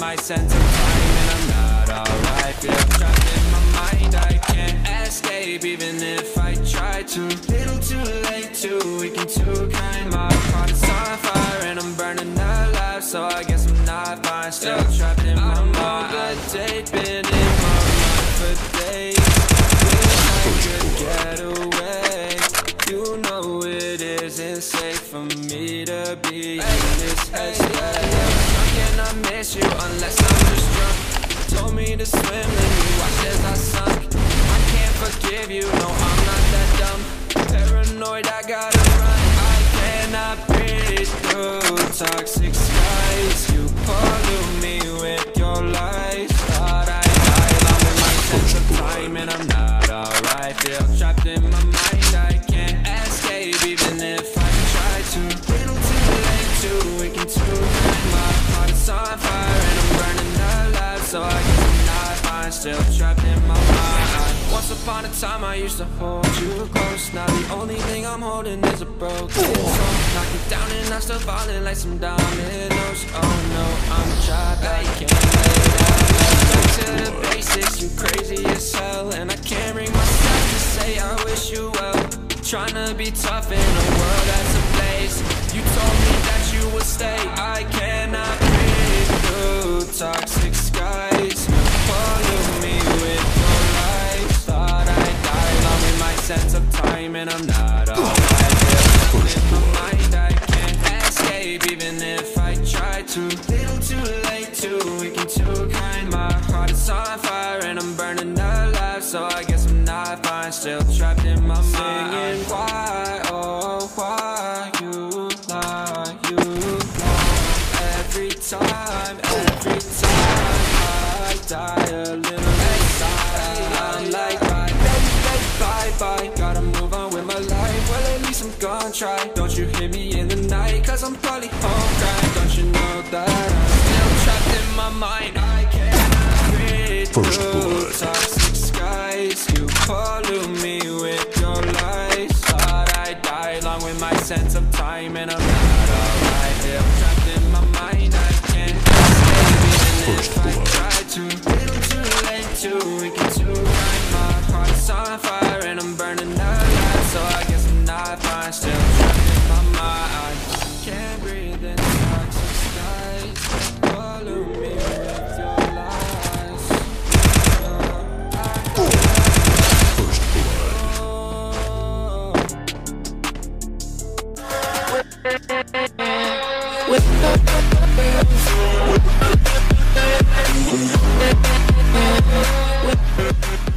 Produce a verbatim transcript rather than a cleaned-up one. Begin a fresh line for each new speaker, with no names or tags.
my sense of time, and I'm not alright. Feel trapped in my mind, I can't escape even if I try to. Little too late, too weak and too kind. My heart is on fire and I'm burning alive, so I guess I'm not fine. Still trapped in my mind. I'm over date, been in my mind for days. Wish I could get away. You know it isn't safe for me to be in this headspace. And I miss you unless I'm just drunk. Told me to swim, then you watched as I sunk. I can't forgive you, no, I'm not that dumb. Paranoid, I gotta run. I cannot breathe through toxic skies. You pollute me with your lies. Thought I died, I'm in my sense of time, and I'm not alright. Feel trapped in my mind, I can't escape even if I try to. Little too late, too weak and too kind. My heart is on fire and I'm burning alive, so I guess I'm not fine. Still trapped in my mind. Once upon a time I used to hold you close. Now the only thing I'm holding is a broken soul. Knock me down and I'm still falling like some dominoes. Oh no, I'm trapped, I can't lay down. Back to the basics, you crazy as hell, and I can't bring myself to say I wish you well. Tryna be tough in a world that's ablaze. You told me that you would stay. I cannot breathe through toxic skies. You pollute me with your lies. Thought I died, I'm in my sense of time, and I'm not alright. In my mind, I can't escape even if I try to. Little too late, too weak and too kind. My heart is on fire and I'm burning alive, so I guess I'm not fine. Still trapped in my mind. Singing why, oh why you lie, you lie. Every time, every time I die a little inside. I'm like bye, baby, baby, bye, bye. Gotta move on with my life, well at least I'm gonna try. Don't you hear me in the night, cause I'm probably home crying. Don't you know that I'm still trapped in my mind. I can't breathe through toxic skies. You pollute me with your lies. Thought I died along with my sense of time, and I'm not alright. Feel trapped in my mind, I can't escape even if I try to. Little too late, too weak and too kind. My heart is on fire and I'm burning alive, so I guess I'm not fine. Still trapped in my mind. Can't breathe in toxic skies. Pollute me with your lies. With